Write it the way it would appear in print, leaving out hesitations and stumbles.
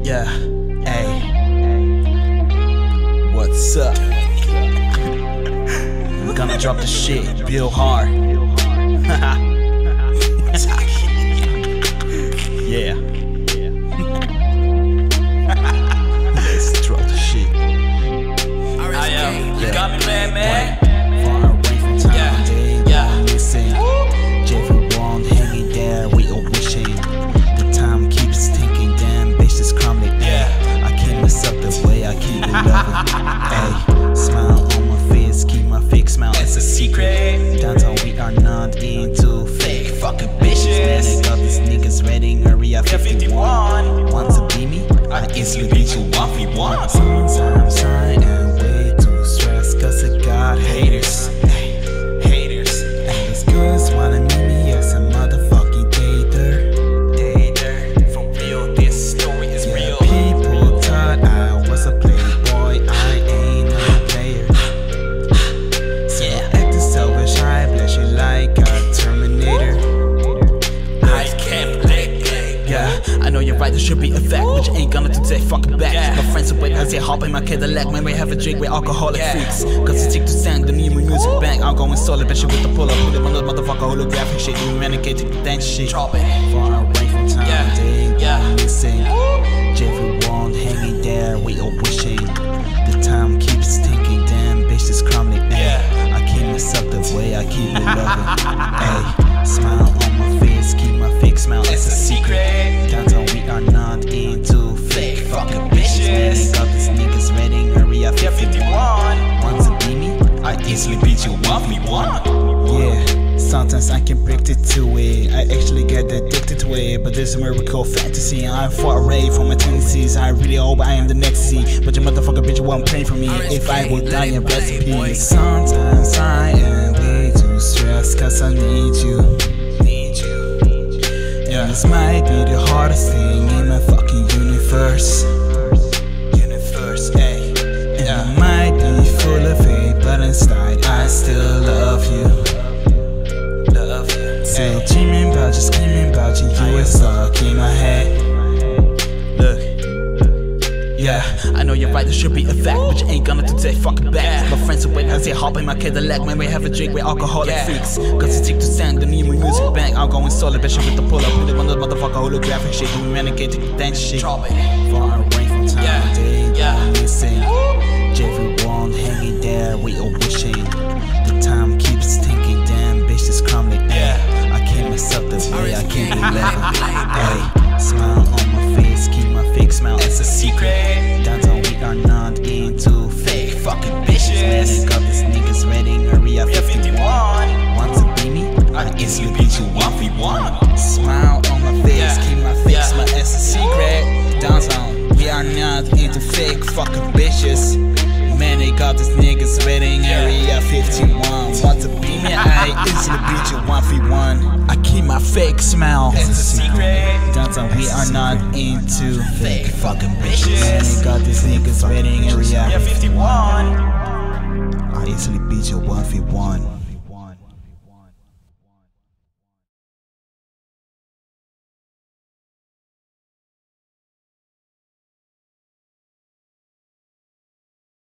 Yeah, hey, what's up? We're gonna drop the shit real hard. Yeah. Let's drop the shit. You got me mad, man. Far away from time, they missing. Jeffrey Wand hanging there, we all wishing. The time keeps ticking, damn bitch is crumbling. I can't mess up the way I keep it loving. Ay, smile on my face, keep my fake smile, it's a secret. Downtown we are not into fake fucking bitches. Man, I got these niggas ready, area 51. Want to be me? I instantly beat you 1v1. Sometimes I am way too stressed, cause I got haters. Haters. And these girls wanna meet me as a motherfucking dater. For real, this story is real. People thought I was a playboy, I ain't no player. Acting selfish, I bless you like a Terminator. I can't play. I know you're right, there should be a fact, but you ain't gonna do that fucking back. My friends are waiting as they hop in my Cadillac. When we have a drink, we're alcoholic freaks. Cause it's stick to sang, the new music bang. I'm going solid, bet you with the pull up. Put it on the motherfucker holographic shit. You renegade to the dance shit. Drop it. Far away from time, they missing. Jeffrey Wand hanging there, we all wishing. The time keeps ticking, damn bitch is crumbling. I can't mess up the way I keep it loving. Ay, smile on my face, keep my fake smile, it's a secret. Downtown we are not into fake fucking bitches. Man, they got these niggas ready, area 51. Want to be me? I easily beat you 1v1. Yeah, sometimes I can break it to it. I actually get addicted to it, but there's a miracle fantasy. I'm far away from my tendencies. I really hope I am the next Z, but your motherfucker bitch won't pray for me if I will die in recipe. Sometimes I am way too stressed, cause I need you. And this might be the hardest thing in my fucking universe. Ay. And I might be full of hate, but inside I still love you. Still dreaming about you, scheming about you, you were stuck in my head. Look, I know you're right, there should be a fact, but you ain't gonna do that fucking back. My friends are waiting as they hop in my Cadillac. When we have a drink, we're alcoholic freaks. Cause it's stick to sang, the new music bang. I'm going solid, bet you with the pull up. Put it on the motherfucker holographic shit. You renegade to the dance shit. Drop it. Far away from time, they missing. Jeffrey Wand hanging there, we all wishing. The time keeps ticking, damn bitch is crumbling. I can't mess up the way I keep it loving. Smile on my face, keep my fake smile, it's a secret. Downtown we are not into fake fucking bitches. Man, they got these niggas ready, area 51. Want to be me? I easily beat you 1v1. Smile on my face, keep my fake smile, it's a secret. Downtown we are not into fake fucking bitches. Man, they got these niggas ready, area 51. Want to be me? I easily beat you 1v1. I keep my fake smile, It's a secret. Downtown we are not into Fake fucking bitches. Man, they got these niggas ready, area 51. I easily beat you 1v1.